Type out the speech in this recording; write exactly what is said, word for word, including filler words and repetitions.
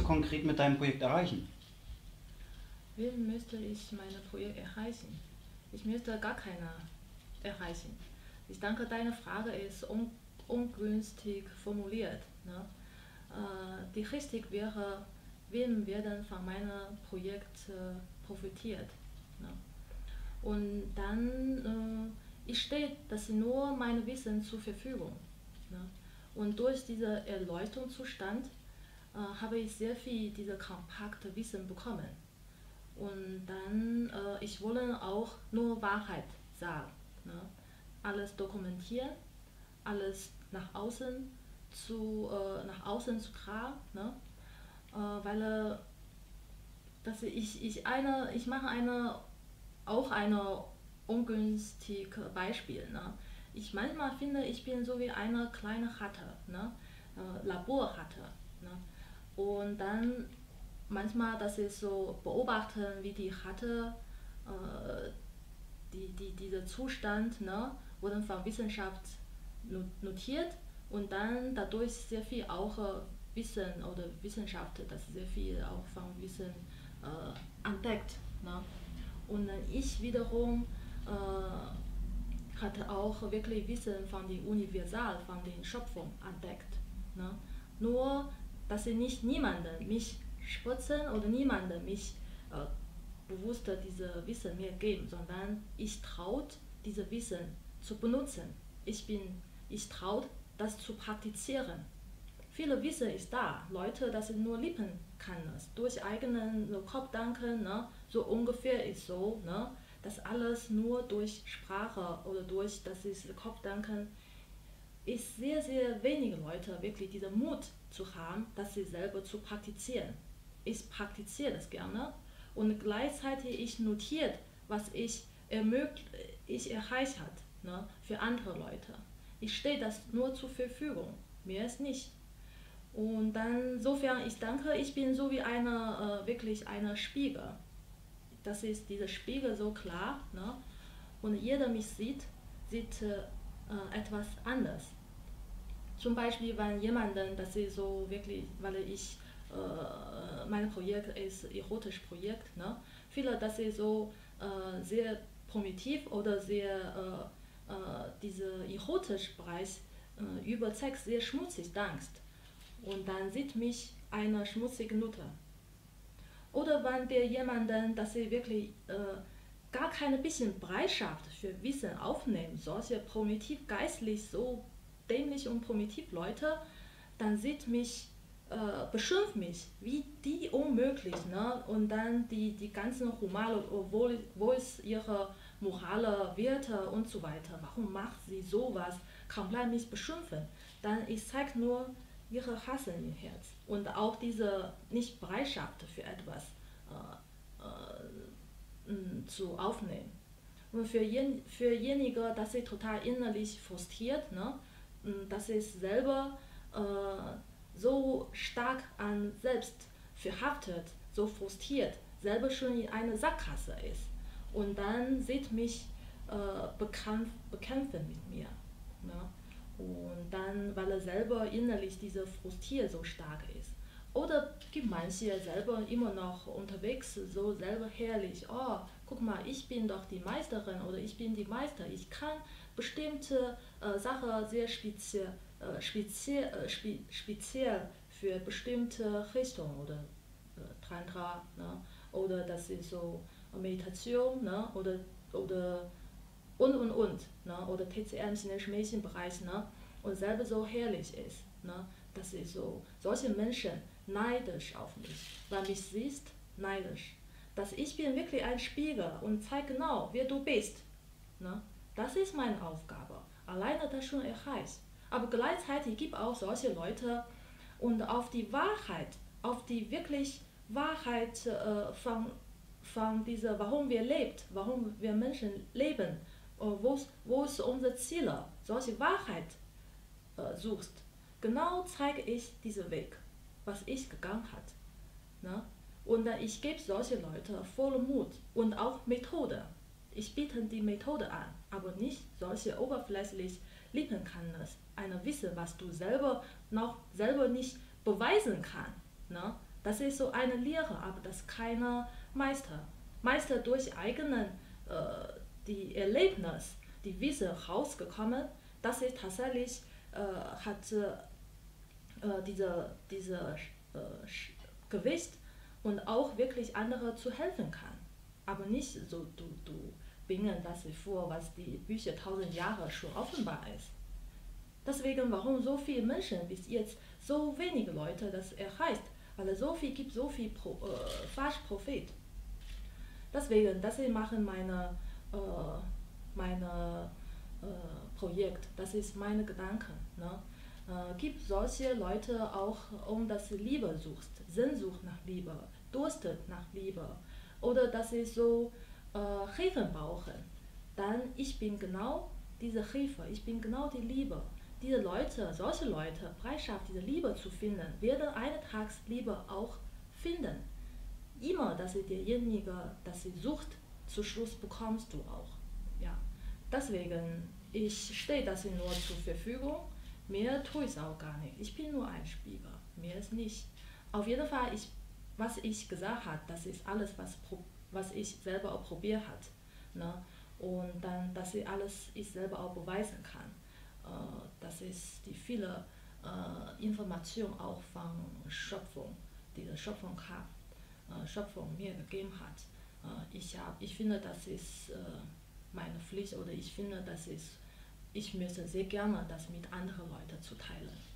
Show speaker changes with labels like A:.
A: du konkret mit deinem Projekt erreichen?
B: Wie möchte ich mein Projekt erreichen? Ich möchte gar keine erreichen. Ich denke, deine Frage ist un ungünstig formuliert. Ne? Äh, die richtig wäre, wem werden von meinem Projekt äh, profitiert. Ne? Und dann äh, ich stehe das nur mein Wissen zur Verfügung. Ne? Und durch diesen Erleuchtungszustand äh, habe ich sehr viel dieser kompakte Wissen bekommen. Und dann, äh, ich wolle auch nur Wahrheit sagen. Ne? Alles dokumentieren, alles nach außen zu, äh, nach außen zu tragen. Ne? Äh, weil äh, dass ich, ich, eine, ich mache eine, auch ein ungünstiges Beispiel. Ne? Ich manchmal finde, ich bin so wie eine kleine Ratte, ne? äh, Laborratte. Ne? Und dann manchmal, dass ich so beobachten, wie die Ratte, äh, die, die, dieser Zustand, ne, wurde von Wissenschaft notiert und dann dadurch sehr viel auch äh, Wissen oder Wissenschaft, das sehr viel auch von Wissen äh, entdeckt. Ne? Und äh, ich wiederum äh, hatte auch wirklich Wissen von der Universal, von der Schöpfung entdeckt. Ne? Nur, dass ich nicht niemanden mich spritzen oder niemanden mich äh, bewusst diese Wissen mir geben, sondern ich traut, diese Wissen zu benutzen. Ich bin, ich traut, das zu praktizieren. Viele Wissen ist da, Leute, das sind nur Lippen kann es, durch eigenen so Kopfdanken, ne, so ungefähr ist so, ne, das alles nur durch Sprache oder durch das ist Kopfdanken ist sehr, sehr wenige Leute wirklich diesen Mut zu haben, das sie selber zu praktizieren. Ich praktiziere das gerne und gleichzeitig ich notiert, was ich, ermöglicht, ich erreicht hat, ne, für andere Leute. Ich stehe das nur zur Verfügung, mehr ist nicht. Und dann, insofern, ich denke, ich bin so wie eine, äh, wirklich eine Spiegel. Das ist dieser Spiegel so klar, ne? Und jeder mich sieht, sieht äh, etwas anders. Zum Beispiel, wenn jemanden, das ist so wirklich, weil ich, äh, mein Projekt ist ein erotisches Projekt, ne? Viele, das ist so äh, sehr primitiv oder sehr, äh, äh, dieser erotische Bereich äh, über Sex sehr schmutzig denkst. Und dann sieht mich eine schmutzige Nutte. Oder wenn der jemanden, dass sie wirklich äh, gar keine bisschen Bereitschaft für Wissen aufnehmen, solche primitiv geistlich so dämlich und primitiv Leute, dann sieht mich, äh, beschimpft mich, wie die unmöglich, ne? Und dann die, die ganzen Romane, wo, wo ist ihre morale Werte und so weiter, warum macht sie sowas, komplett mich beschimpfen, dann ich zeige nur ihre Hass in ihr Herz und auch diese nicht Bereitschaft für etwas äh, äh, zu aufnehmen. Und für, jen, für jenige, dass sie total innerlich frustriert, ne, dass sie selber äh, so stark an selbst verhaftet, so frustriert, selber schon in einer Sackgasse ist. Und dann sieht mich äh, bekämpf, bekämpfen mit mir. Ne? Und dann, weil er selber innerlich diese Frustriert so stark ist. Oder gibt manche selber immer noch unterwegs, so selber herrlich, oh, guck mal, ich bin doch die Meisterin oder ich bin die Meister, ich kann bestimmte äh, Sachen sehr speziell, äh, speziell, äh, spe, speziell für bestimmte Richtungen oder äh, Tantra, ne? Oder das ist so Meditation, ne? oder, oder und und und, ne? Oder T C M, chinesischen Mädchenbereich, ne? Und selber so herrlich ist. Ne? Das ist so, solche Menschen neidisch auf mich, weil mich siehst, neidisch. Dass ich bin wirklich ein Spiegel und zeige genau, wer du bist. Ne? Das ist meine Aufgabe. Alleine das schon erreicht. Aber gleichzeitig gibt es auch solche Leute und auf die Wahrheit, auf die wirklich Wahrheit äh, von, von dieser, warum wir leben, warum wir Menschen leben, wo, wo ist unser Ziel, solche Wahrheit äh, suchst, genau zeige ich diesen Weg, was ich gegangen hat. Ne? Und äh, ich gebe solche Leute voll Mut und auch Methode. Ich biete die Methode an, aber nicht solche oberflächlich lieben kann es. Eine Wissen, was du selber noch selber nicht beweisen kannst. Ne? Das ist so eine Lehre, aber das ist keine Meister. Meister durch eigenen äh, die Erlebnis, die Wissen rausgekommen, das ist tatsächlich äh, hat äh, diese, diese äh, Gewicht und auch wirklich andere zu helfen kann. Aber nicht so du, du bringen das vor, was die Bücher tausend Jahre schon offenbar ist. Deswegen, warum so viele Menschen bis jetzt so wenige Leute das erreicht, weil es so viel gibt, so viel Pro, äh, Falschprophet. Deswegen, das machen meine, äh, meine äh, Projekt, das ist meine Gedanken. Ne? Äh, gibt solche Leute auch, um das Liebe sucht, Sehnsucht nach Liebe, durstet nach Liebe, oder dass sie so äh, Hilfe brauchen, dann ich bin genau diese Hilfe, ich bin genau die Liebe. Diese Leute, solche Leute, Bereitschaft, diese Liebe zu finden, werden eines Tages Liebe auch finden. Immer, dass sie derjenige, das sie sucht, zu Schluss bekommst du auch. Ja. Deswegen, ich stehe das nur zur Verfügung, mehr tue ich auch gar nicht. Ich bin nur ein Spiegel, mehr ist nicht. Auf jeden Fall, ich, was ich gesagt habe, das ist alles, was, was ich selber auch probiert habe. Ne? Und dann, dass ich alles ich selber auch beweisen kann. Äh, das ist die viele äh, Informationen auch von Schöpfung, diese Schöpfung hat. Schöpfung mir gegeben hat. Ich, hab, ich finde, das ist meine Pflicht oder ich finde, das ist, ich möchte sehr gerne das mit anderen Leuten zu teilen.